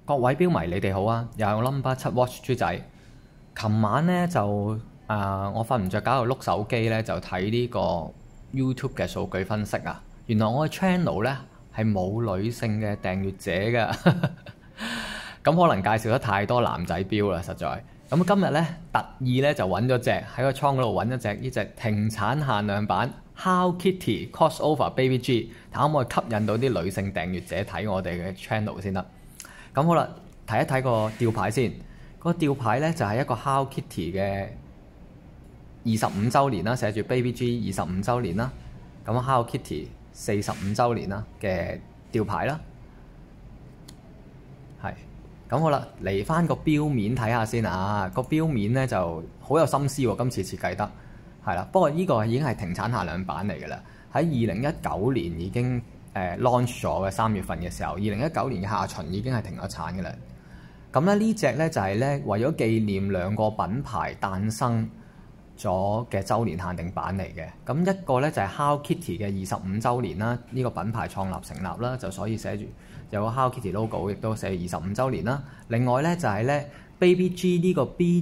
各位標迷，你哋好啊！又有 Number 7 Watch 豬仔。琴晚咧就我瞓唔着，搞到碌手機咧，就睇呢個 YouTube 嘅數據分析啊。原來我嘅 channel 咧係冇女性嘅訂閱者㗎。咁可能介紹得太多男仔標啦，實在。咁今日咧特意咧就揾咗隻喺個倉嗰度揾咗隻呢隻停產限量版 Hello Kitty Crossover Baby G， 睇可唔可以吸引到啲女性訂閱者睇我哋嘅 channel 先得。咁好啦，睇一睇個吊牌先。個吊牌咧就係一個 Hello Kitty 嘅25週年啦，寫住 Baby G 25週年啦。咁 Hello Kitty 45週年啦嘅吊牌啦。係。咁好啦，嚟翻個錶面睇下先啊！個錶面咧就好有心思喎，今次設計得係啦。不過呢個已經係停產限量版嚟㗎啦，喺2019年已經launch 咗嘅3月份嘅時候，2019年嘅下旬已經係停咗產嘅啦。咁咧呢隻咧就係咧為咗紀念兩個品牌誕生咗嘅週年限定版嚟嘅。咁一個咧就係 Hello Kitty 嘅25週年啦，呢個品牌創立成立啦，就所以寫住有個 Hello Kitty logo，亦都寫25週年啦。另外咧就係咧 Baby G 呢個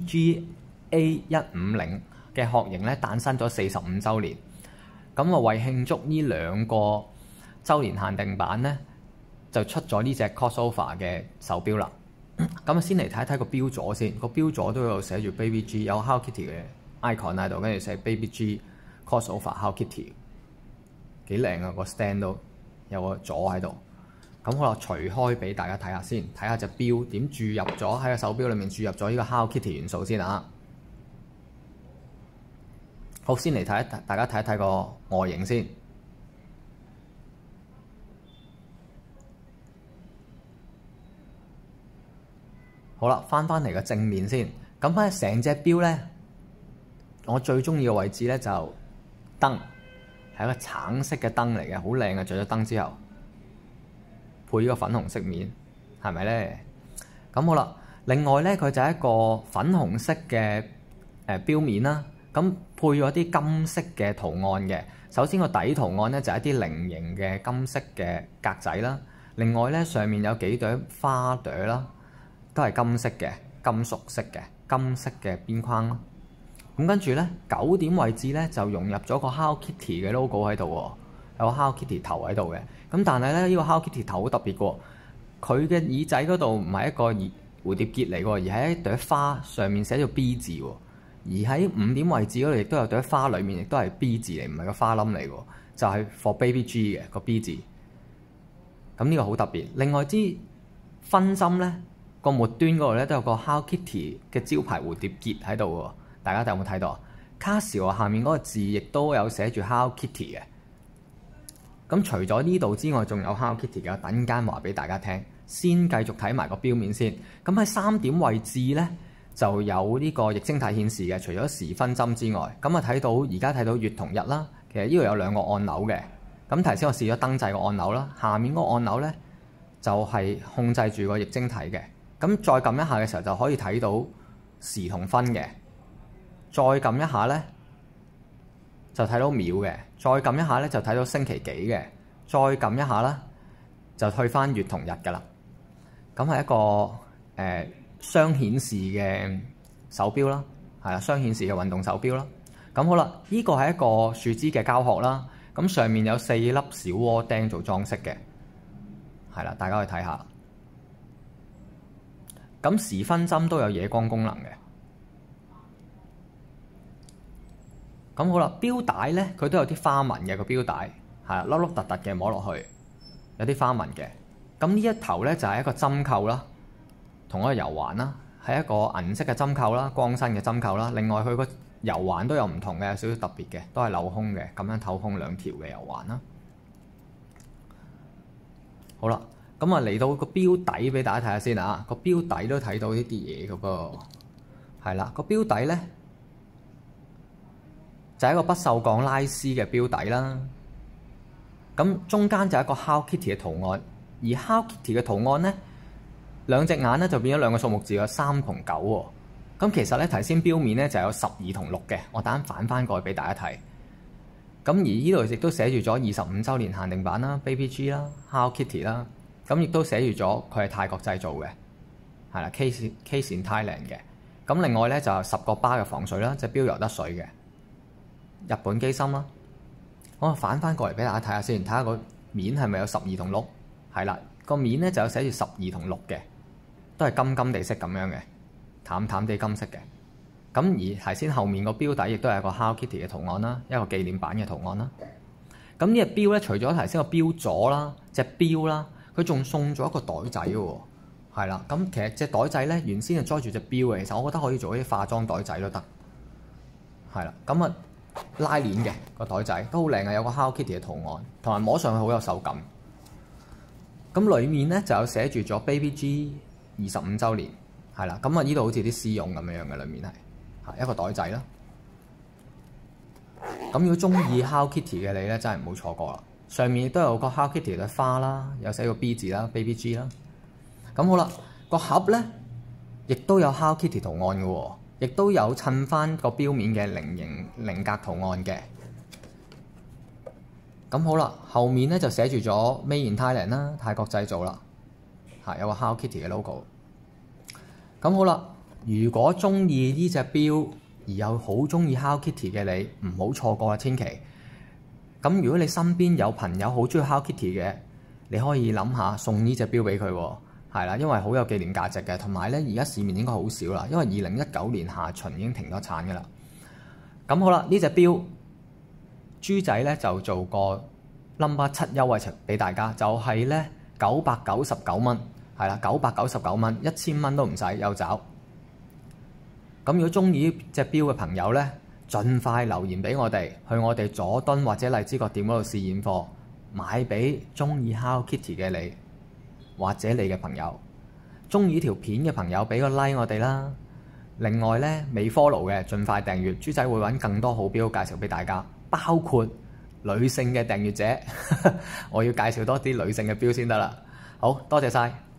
BGA150嘅殼型咧誕生咗45週年。咁啊為慶祝呢兩個週年限定版咧，就出咗呢隻 crossover 嘅手錶啦。咁先嚟睇一睇個錶座先，個錶座都有寫住 Baby G， 有 Hello Kitty 嘅 icon 喺度，跟住寫 Baby G crossover Hello Kitty， 幾靚啊！個 stand 都有個座喺度。咁好啦，除開俾大家睇下先，睇下隻錶點注入咗喺個手錶裏面注入咗呢個 Hello Kitty 元素先啊！好，先嚟睇大家睇一睇個外形先。好啦，翻嚟個正面先。咁翻成隻錶咧，我最中意嘅位置咧就燈，係一個橙色嘅燈嚟嘅，好靚嘅。着咗燈之後，配呢個粉紅色面，係咪咧？咁好啦，另外咧佢就係一個粉紅色嘅錶面啦。咁配咗啲金色嘅圖案嘅。首先個底圖案咧就係一啲菱形嘅金色嘅格仔啦。另外咧上面有幾朵花朵啦。都係金色嘅，金屬色嘅，金色嘅邊框咯。咁跟住咧9點位置咧就融入咗個 Hello Kitty 嘅 logo 喺度喎，有個 Hello Kitty 頭喺度嘅。咁但係咧呢個 Hello Kitty 頭好特別喎，佢嘅耳仔嗰度唔係一個蝴蝶結嚟喎，而係一朵花上面寫咗 B 字喎。而喺5點位置嗰度亦都有朵花，裡面亦都係 B 字嚟，唔係個花冧嚟喎，就係 for Baby G 嘅個 B 字。咁呢個好特別。另外支分針咧，個末端嗰度咧都有個 Hello Kitty 嘅招牌蝴蝶結喺度喎，大家有冇睇到啊？Casio下面嗰個字亦都有寫住 Hello Kitty 嘅。咁除咗呢度之外，仲有 Hello Kitty 嘅，等間話俾大家聽。先繼續睇埋個錶面先。咁喺3點位置咧就有呢個液晶體顯示嘅，除咗時分針之外，咁啊睇到而家睇到月同日啦。其實呢度有2個按鈕嘅。咁頭先我試咗燈掣個按鈕啦，下面嗰個按鈕咧就係控制住個液晶體嘅。咁再撳一下嘅時候就可以睇到時同分嘅，再撳一下咧就睇到秒嘅，再撳一下咧就睇到星期幾嘅，再撳一下啦就退翻月同日㗎啦。咁係一個雙顯示嘅手錶啦，係啦，雙顯示嘅運動手錶啦。咁好啦，呢個係一個樹脂嘅膠殼啦，咁上面有4粒小窩釘做裝飾嘅，係啦，大家去睇下。咁時分針都有夜光功能嘅。咁好啦，錶帶咧佢都有啲花紋嘅，個錶帶係啦，凹凹凸凸嘅，摸落去有啲花紋嘅。咁呢一頭咧就係一個針扣啦，同一個油環啦，係一個銀色嘅針扣啦，光身嘅針扣啦。另外佢個油環都有唔同嘅，有少少特別嘅，都係鏤空嘅，咁樣透空2條嘅油環啦。好啦。咁啊嚟到個錶底俾大家睇下先啊！個錶底都睇到呢啲嘢嘅噃，係啦，個錶底咧就係一個不鏽鋼拉絲嘅錶底啦。咁中間就係一個 Hello Kitty 嘅圖案，而 Hello Kitty 嘅圖案咧2隻眼咧就變咗2個數目字，有3同9喎。咁其實咧頭先錶面咧就有12同6嘅，我等陣反翻過去俾大家睇。咁而呢度亦都寫住咗25週年限定版啦，Baby G 啦，Hello Kitty 啦。咁亦都寫住咗佢係泰國製造嘅， 係啦，Case in Thailand 嘅。咁另外咧就10個巴嘅防水啦，隻錶游得水嘅，日本機芯啦。我反翻過嚟俾大家睇下先，睇下個面係咪有12同6？係啦，個面咧就有寫住12同6嘅，都係金金地色咁樣嘅，淡淡地金色嘅。咁而頭先後面個錶底亦都係一個 Hello Kitty 嘅圖案啦，一個紀念版嘅圖案啦。咁呢隻錶咧，除咗頭先個錶座啦、隻錶啦，佢仲送咗一個袋仔喎。係啦，咁其實隻袋仔咧原先係載住隻錶嘅，其實我覺得可以做啲化妝袋仔都得。係啦，咁啊拉鏈嘅個袋仔都好靚嘅，有個 Hello Kitty 嘅圖案，同埋摸上去好有手感。咁裡面咧就有寫住咗 Baby G 25週年，係啦，咁啊呢度好似啲絲絨咁樣嘅，裡面係一個袋仔啦。咁如果中意 Hello Kitty 嘅你咧，真係唔好錯過啦。上面亦都有個 Hello Kitty 嘅花啦，有寫個 B 字啦 ，Baby G 啦。咁好啦，個盒咧亦都有 Hello Kitty 圖案嘅喎，亦都有襯翻個錶面嘅菱格圖案嘅。咁好啦，後面咧就寫住咗 Made in Thailand 啦，泰國製造啦，有個 Hello Kitty 嘅 logo。咁好啦，如果中意呢隻錶而又好中意 Hello Kitty 嘅你，唔好錯過啦，千祈。咁如果你身邊有朋友好中意 Hello Kitty 嘅，你可以諗下送呢隻錶俾佢喎，係啦，因為好有紀念價值嘅，同埋咧而家市面應該好少啦，因為2019年下旬已經停咗產㗎啦。咁好啦，呢隻錶豬仔咧就做個 number 7優惠俾大家，就係咧999蚊，係啦，999蚊，1000蚊都唔使有找。咁如果中意隻錶嘅朋友咧，盡快留言俾我哋，去我哋佐敦或者荔枝角店嗰度試驗貨，買俾中意 Hello Kitty 嘅你，或者你嘅朋友。中意條片嘅朋友俾個 like 我哋啦。另外咧，未 follow 嘅盡快訂閱，豬仔會揾更多好錶介紹俾大家，包括女性嘅訂閱者，我要介紹多啲女性嘅錶先得啦。好多謝晒。